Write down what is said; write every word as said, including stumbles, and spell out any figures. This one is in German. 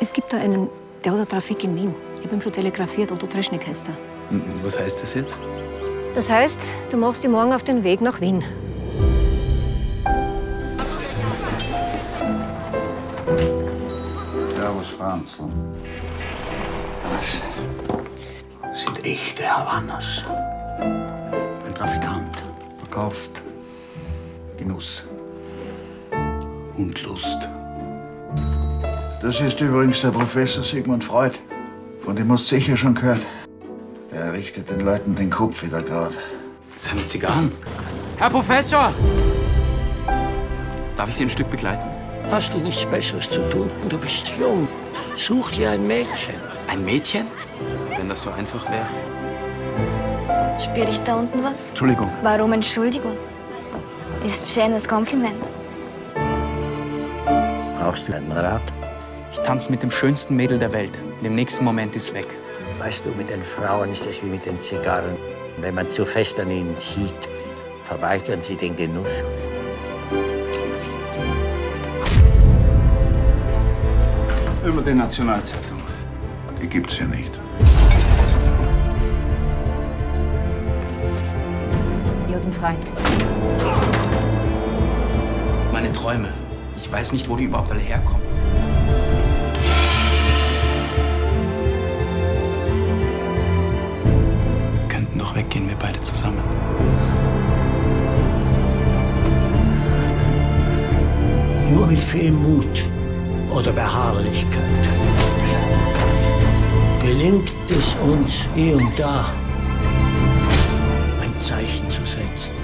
Es gibt da einen, der hat eine Trafik in Wien. Ich habe ihm schon telegrafiert, Otto Treschnik heißt er. Was heißt das jetzt? Das heißt, du machst dich morgen auf den Weg nach Wien. Servus, Franz. Das sind echte Havanas. Ein Trafikant verkauft Genuss und Lust. Das ist übrigens der Professor Sigmund Freud. Von dem hast du sicher schon gehört. Der richtet den Leuten den Kopf wieder gerade. Seine Zigarren. Herr Professor! Darf ich Sie ein Stück begleiten? Hast du nichts Besseres zu tun? Du bist jung. Such dir ein Mädchen. Ein Mädchen? Wenn das so einfach wäre. Spüre ich da unten was? Entschuldigung. Warum Entschuldigung? Ist ein schönes Kompliment. Brauchst du einen Rat? Ich tanze mit dem schönsten Mädel der Welt. Und im nächsten Moment ist weg. Weißt du, mit den Frauen ist es wie mit den Zigarren. Wenn man zu fest an ihnen zieht, verweigern sie den Genuss. Über die Nationalzeitung. Die gibt's hier nicht. Ich habe einen Freund. Meine Träume. Ich weiß nicht, wo die überhaupt alle herkommen. Wir könnten doch weggehen, wir beide zusammen. Nur mit viel Mut oder Beharrlichkeit gelingt es uns, hier und da ein Zeichen zu setzen.